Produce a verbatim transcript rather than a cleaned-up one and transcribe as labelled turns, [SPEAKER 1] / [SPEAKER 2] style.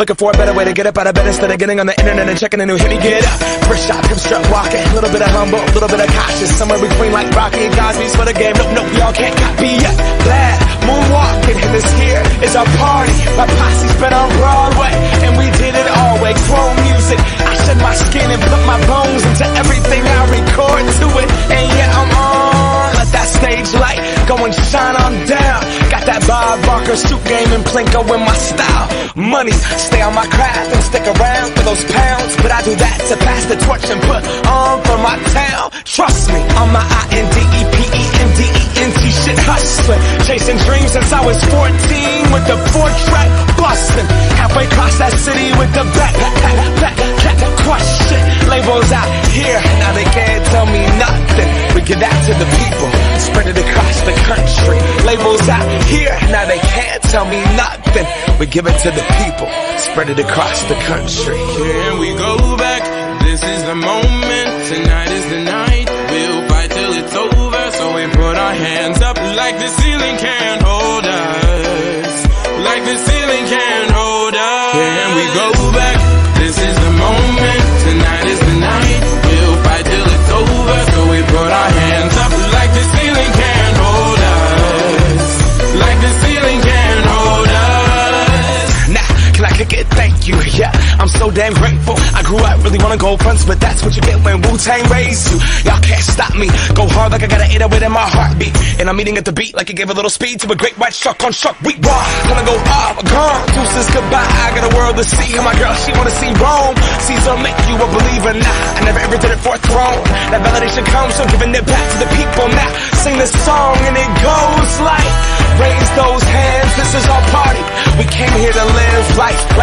[SPEAKER 1] Looking for a better way to get up out of bed instead of getting on the internet and checking a new hit. Me get up, first shot, come strut walking. A little bit of humble, a little bit of cautious. Somewhere between like Rocky and Cosby's for the game. Nope, nope, y'all can't copy yet. Glad moonwalking, and this here is our party. My posse's been on Broadway, and we did it always. Chrome music, I shed my skin and put my bones into everything I record to it. And yeah, I'm on. Let that stage light go and shine on down. Got that Bob Barker suit game and Plinko in my style. Money, stay on my craft and stick around for those pounds. But I do that to pass the torch and put on for my town. Trust me, on my I N D E P E N D E N T shit hustling. Chasing dreams since I was fourteen with the four track bustin'. Halfway across that city with the back, back, back, back, crush shit. Labels out here, now they can't tell me nothing. We give that to the people, spread it across the country. Labels out here, now they can't tell me nothing. We give it to the people, spread it across the country.
[SPEAKER 2] Here we go back, this is the moment, tonight is the night. We'll fight till it's over, so we put our hands up like the ceiling can't hold us. Like the ceiling can't hold us. Here we go back, this is the moment, tonight is the night. We'll fight till it's over, so we put our hands up like the ceiling can't hold us. Like the ceiling can't hold us.
[SPEAKER 1] Now, can I kick it? Thank you, yeah, I'm so damn grateful. I grew up really wanna go fronts, but that's what you get when Wu-Tang raised you. Y'all can't stop me, go hard like I got an eight oh eight in my heartbeat. And I'm eating at the beat like it gave a little speed to a great white shark on shark week. Raw, gonna go off, gone, deuces goodbye. I got a world to see, and my girl, she wanna see Rome. Caesar make you a believer, nah, I never ever did it for a throne. That validation comes from giving it back to the people. Now, sing this song and it goes like, raise those hands, this is our party. We came here to live life